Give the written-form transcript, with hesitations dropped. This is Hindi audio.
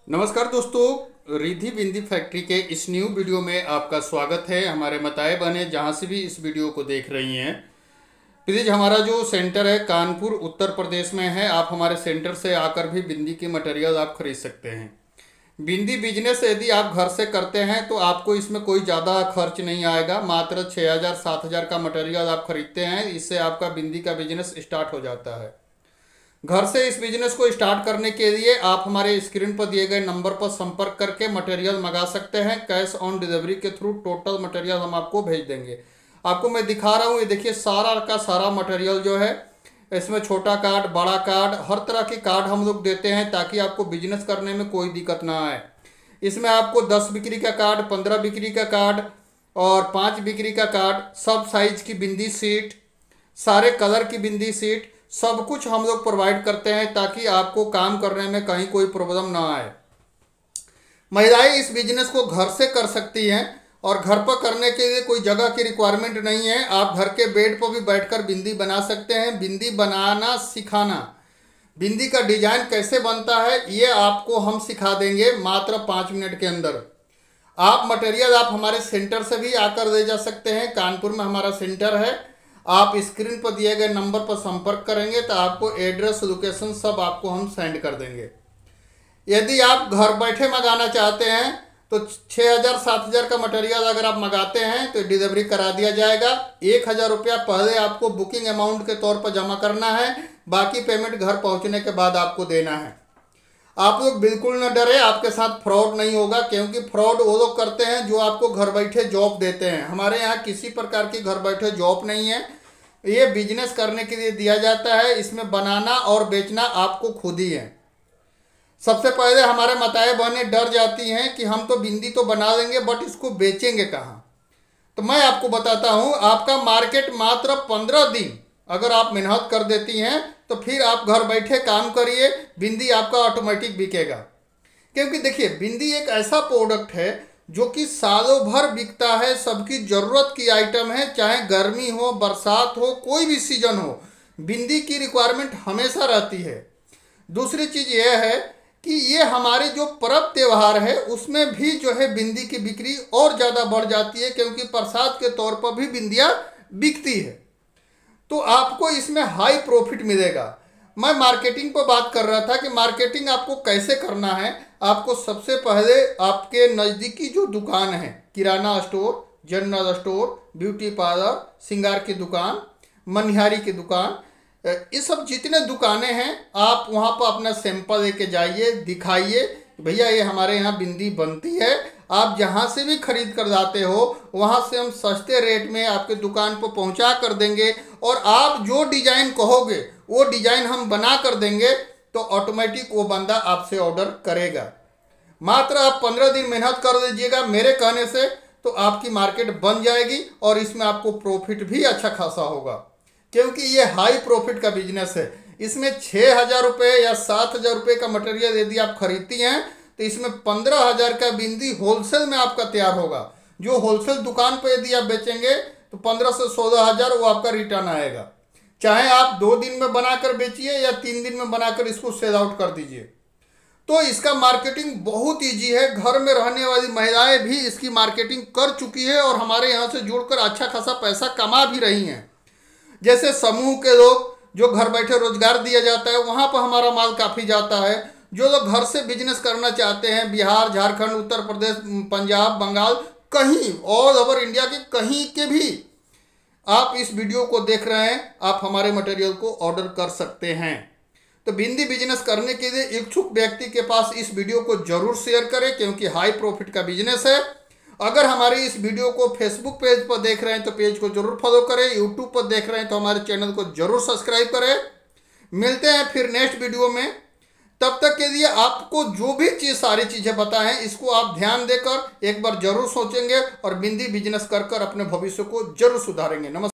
नमस्कार दोस्तों, रिद्धि बिंदी फैक्ट्री के इस न्यू वीडियो में आपका स्वागत है। हमारे मताए बहनें जहाँ से भी इस वीडियो को देख रही हैं, प्लीज़ हमारा जो सेंटर है कानपुर उत्तर प्रदेश में है। आप हमारे सेंटर से आकर भी बिंदी की मटेरियल आप खरीद सकते हैं। बिंदी बिजनेस यदि आप घर से करते हैं तो आपको इसमें कोई ज़्यादा खर्च नहीं आएगा। मात्र 6,000-7,000 का मटेरियल आप खरीदते हैं, इससे आपका बिंदी का बिजनेस स्टार्ट हो जाता है। घर से इस बिजनेस को स्टार्ट करने के लिए आप हमारे स्क्रीन पर दिए गए नंबर पर संपर्क करके मटेरियल मंगा सकते हैं। कैश ऑन डिलीवरी के थ्रू टोटल मटेरियल हम आपको भेज देंगे। आपको मैं दिखा रहा हूँ, ये देखिए सारा का सारा मटेरियल जो है, इसमें छोटा कार्ड, बड़ा कार्ड, हर तरह के कार्ड हम लोग देते हैं ताकि आपको बिजनेस करने में कोई दिक्कत ना आए। इसमें आपको 10 बिक्री का कार्ड, 15 बिक्री का कार्ड और 5 बिक्री का कार्ड, सब साइज की बिंदी सीट, सारे कलर की बिंदी सीट, सब कुछ हम लोग प्रोवाइड करते हैं ताकि आपको काम करने में कहीं कोई प्रॉब्लम ना आए। महिलाएं इस बिजनेस को घर से कर सकती हैं और घर पर करने के लिए कोई जगह की रिक्वायरमेंट नहीं है। आप घर के बेड पर भी बैठकर बिंदी बना सकते हैं। बिंदी बनाना सिखाना, बिंदी का डिजाइन कैसे बनता है ये आपको हम सिखा देंगे मात्र 5 मिनट के अंदर। आप मटेरियल आप हमारे सेंटर से भी आकर ले जा सकते हैं। कानपुर में हमारा सेंटर है। आप स्क्रीन पर दिए गए नंबर पर संपर्क करेंगे तो आपको एड्रेस, लोकेशन सब आपको हम सेंड कर देंगे। यदि आप घर बैठे मंगाना चाहते हैं तो 6,000-7,000 का मटेरियल अगर आप मंगाते हैं तो डिलीवरी करा दिया जाएगा। 1,000 रुपया पहले आपको बुकिंग अमाउंट के तौर पर जमा करना है, बाकी पेमेंट घर पहुंचने के बाद आपको देना है। आप लोग बिल्कुल न डरे, आपके साथ फ्रॉड नहीं होगा, क्योंकि फ्रॉड वो लोग करते हैं जो आपको घर बैठे जॉब देते हैं। हमारे यहाँ किसी प्रकार की घर बैठे जॉब नहीं है। ये बिजनेस करने के लिए दिया जाता है। इसमें बनाना और बेचना आपको खुद ही है। सबसे पहले हमारे मताए बहनें डर जाती हैं कि हम तो बिंदी तो बना लेंगे बट इसको बेचेंगे कहाँ। तो मैं आपको बताता हूँ, आपका मार्केट मात्र 15 दिन अगर आप मेहनत कर देती हैं तो फिर आप घर बैठे काम करिए, बिंदी आपका ऑटोमेटिक बिकेगा। क्योंकि देखिए, बिंदी एक ऐसा प्रोडक्ट है जो कि सालों भर बिकता है। सबकी ज़रूरत की आइटम है, चाहे गर्मी हो, बरसात हो, कोई भी सीजन हो, बिंदी की रिक्वायरमेंट हमेशा रहती है। दूसरी चीज़ यह है कि ये हमारे जो पर्व त्यौहार है उसमें भी जो है बिंदी की बिक्री और ज़्यादा बढ़ जाती है, क्योंकि प्रसाद के तौर पर भी बिंदियाँ बिकती है। तो आपको इसमें हाई प्रॉफिट मिलेगा। मैं मार्केटिंग पर बात कर रहा था कि मार्केटिंग आपको कैसे करना है। आपको सबसे पहले आपके नज़दीकी जो दुकान है, किराना store, general store, beauty parlour, श्रृंगार की दुकान, मनिहारी की दुकान, ये सब जितने दुकानें हैं आप वहाँ पर अपना सैंपल लेके जाइए, दिखाइए भैया ये हमारे यहाँ बिंदी बनती है। आप जहाँ से भी खरीद कर लाते हो वहाँ से हम सस्ते रेट में आपके दुकान पर पहुँचा कर देंगे और आप जो डिज़ाइन कहोगे वो डिज़ाइन हम बना कर देंगे, तो ऑटोमेटिक वो बंदा आपसे ऑर्डर करेगा। मात्र आप 15 दिन मेहनत कर लीजिएगा मेरे कहने से, तो आपकी मार्केट बन जाएगी और इसमें आपको प्रॉफिट भी अच्छा खासा होगा, क्योंकि ये हाई प्रॉफिट का बिजनेस है। इसमें 6,000 रुपये या 7,000 रुपये का मटेरियल यदि आप खरीदती हैं तो इसमें 15,000 का बिंदी होलसेल में आपका तैयार होगा। जो होलसेल दुकान पर यदि आप बेचेंगे तो 15 से 16,000 वो आपका रिटर्न आएगा। चाहे आप 2 दिन में बनाकर बेचिए या 3 दिन में बनाकर इसको सेल आउट कर दीजिए। तो इसका मार्केटिंग बहुत ईजी है। घर में रहने वाली महिलाएं भी इसकी मार्केटिंग कर चुकी है और हमारे यहाँ से जुड़कर अच्छा खासा पैसा कमा भी रही हैं। जैसे समूह के लोग जो घर बैठे रोजगार दिया जाता है, वहाँ पर हमारा माल काफ़ी जाता है। जो लोग घर से बिजनेस करना चाहते हैं, बिहार, झारखंड, उत्तर प्रदेश, पंजाब, बंगाल, कहीं ऑल ओवर इंडिया के कहीं के भी आप इस वीडियो को देख रहे हैं, आप हमारे मटेरियल को ऑर्डर कर सकते हैं। तो बिंदी बिजनेस करने के लिए इच्छुक व्यक्ति के पास इस वीडियो को जरूर शेयर करें, क्योंकि हाई प्रॉफिट का बिजनेस है। अगर हमारी इस वीडियो को फेसबुक पेज पर देख रहे हैं तो पेज को जरूर फॉलो करें। यूट्यूब पर देख रहे हैं तो हमारे चैनल को जरूर सब्सक्राइब करें। मिलते हैं फिर नेक्स्ट वीडियो में। तब तक के लिए आपको जो भी सारी चीज़ें बताएं, इसको आप ध्यान देकर एक बार जरूर सोचेंगे और बिंदी बिजनेस कर अपने भविष्य को जरूर सुधारेंगे। नमस्कार।